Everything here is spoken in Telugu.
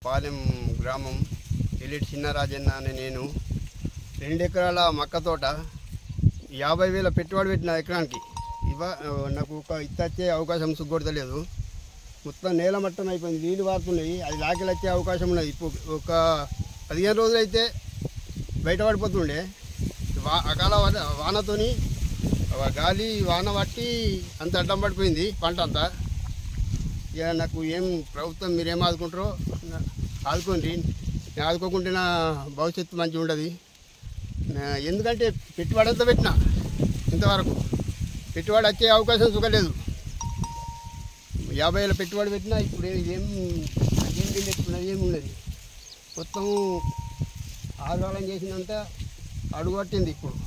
పాలెం గ్రామం ఎలిటి చిన్నరాజన్న అనే నేను 2 ఎకరాల మక్క తోట 50,000 పెట్టుబడి పెట్టిన ఎకరానికి నాకు ఒక ఇచ్చే అవకాశం సుగ్గొడతలేదు. మొత్తం నేల మట్టం అయిపోయింది, నీళ్ళు వారుతున్నాయి, అది లాకెలు వచ్చే అవకాశం ఉన్నది. ఇప్పుడు ఒక 15 రోజులు అయితే బయటపడిపోతుండే. అకాల వానతోని గాలి వాన పట్టి అంత అడ్డం పడిపోయింది పంట అంతా. ఇక నాకు ఏం ప్రభుత్వం మీరేం ఆదుకుంటారో ఆదుకోండి. నేను ఆదుకోకుంటే నా భవిష్యత్తు మంచిగా ఉండదు. ఎందుకంటే పెట్టుబడి అంతా పెట్టినా, ఇంతవరకు పెట్టుబడి వచ్చే అవకాశం సుఖలేదు. 50,000 పెట్టుబడి పెట్టినా ఇప్పుడు ఏం పెట్టుకున్నది ఏమి ఉన్నది. మొత్తం ఆందోళన చేసినంత అడుగొట్టింది ఇప్పుడు.